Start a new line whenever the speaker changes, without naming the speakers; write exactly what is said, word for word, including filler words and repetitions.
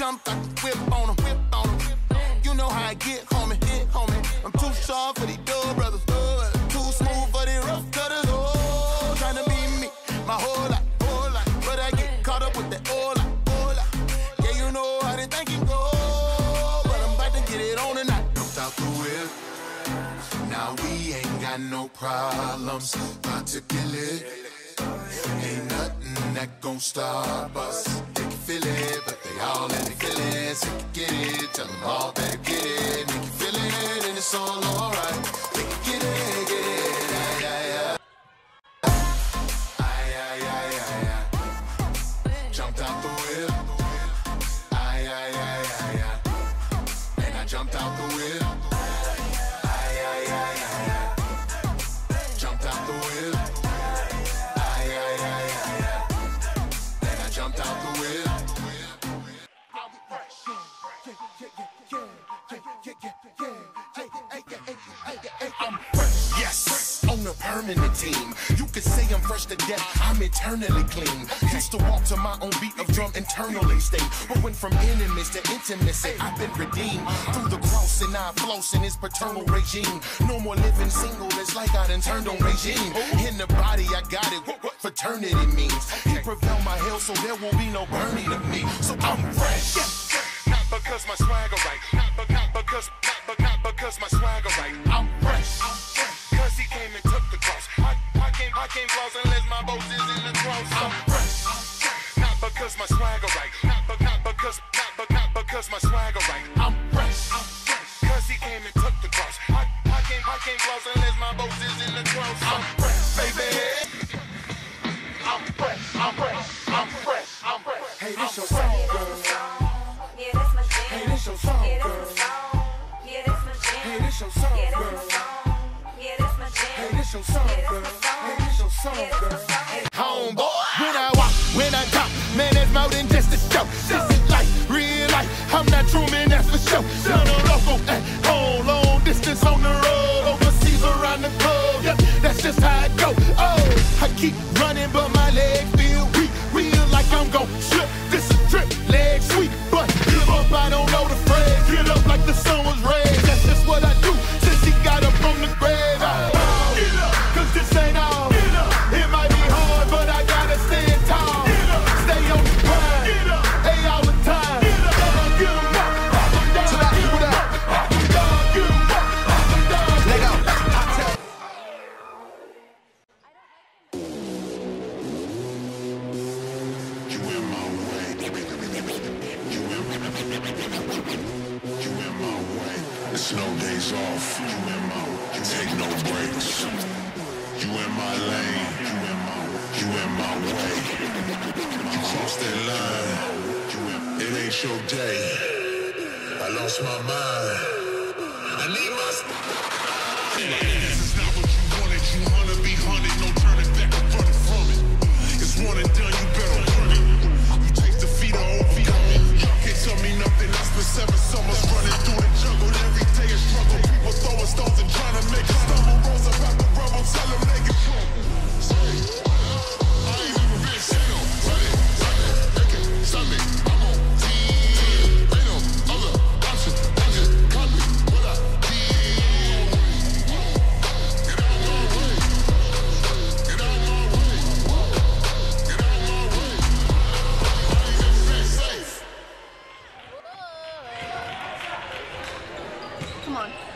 jumped out the whip on him, whip on him. You know how I get, homie, get, homie. I'm too sharp for these dub brothers, too smooth for these rough cutters. Oh, trying to be me, my whole life, whole life. But I get caught up with that all life, all life. Yeah, you know how they think it go, but I'm about to get it on tonight. Jumped out the whip, now we ain't got no problems. About to kill it, ain't nothing that gon' stop us. They can feel it, but they all in the feelings. They can get it, tell them all better get it. They can feel it, and it's all alright. They can get it, get it, yeah, yeah, yeah. Ay, ay, ay, ay, ay. Jumped out the whip. Ay, ay, ay, ay, ay. And I jumped out the whip. Ay, ay, ay, ay, ay. Jumped out the whip. Ay, ay, ay, ay, ay. And I jumped out the whip. I'm fresh, yes, on a permanent team. You could say I'm fresh to death, I'm eternally clean. Used to walk to my own beat of drum internally state. But went from enemies to intimacy, I've been redeemed. Through the cross and I floss in his paternal regime. No more living single, it's like I done turned on regime. In the body, I got it, what fraternity means. He prevailed my hell, so there will be no burning of me. So I'm fresh, not because my swagger right, not, be not because, not, be not because my swagger right. I'm fresh, I'm fresh, cause he came and took the cross. I, I came, I came close unless my boat is in the cross. I'm fresh, I'm fresh, not because my swagger right, not, be not because, not, be not because my swagger right. I'm fresh, I'm fresh, cause he came and took the cross. I, I came, I came close unless my boat is in the cross. I'm fresh, baby. I'm fresh, I'm fresh, I'm fresh, I'm fresh. Hey, this your song, girl.
Yeah, that's my jam.
Hey, this your song,
Yeah,
girl.
that's my song. Yeah, that's my jam.
Hey, this your song,
Yeah,
girl.
that's my song. Yeah, that's my jam.
Hey, this your song,
Yeah,
girl.
that's my song.
Hey, this your song,
Yeah, that's
girl.
my song.
Homeboy, when I walk, when I talk, man, it's more than just a show. This is life, real life. I'm not true, man, that's for sure. Son of local, at home, long distance on the road, overseas around the globe. Yep, that's just how it go. Oh, I keep running, but my legs feel weak. Real like I'm gon' slip. This is trip, leg sweep, but give up, I don't know the phrase. Get up like the sun was raised. That's just what I do since he got up from the grave. I, get up, cause this ain't all. Get up. It might be hard, but I gotta stand tall. Get up. Stay on the grind. Get up. Hey, all the time. Get up. Get em up. Till I keep it up. Get em up. Let go. You in my way. You in my You in my way. It's no days off. You in my You take no breaks. You in my lane. You in my You in my way. You cross that line. You in It ain't your day. I lost my mind. I need my This is not what you wanted. You wanna be hunted. No turning back or running from it. It's one and done. You better run it. You take the feet or overcome it. Y'all can't tell me nothing. I spent seven summers running through the jungle. Every day a struggle. People throwing stones and trying to make a stumble. Rose up out the rubble. Tell them they can come. I ain't even been said no. Run it, run it, make it, stop it. I'm on team. Ain't no other option. I just copy what I did. Get out my way. Get out my way. Get out my way. I ain't even been safe.
Come on.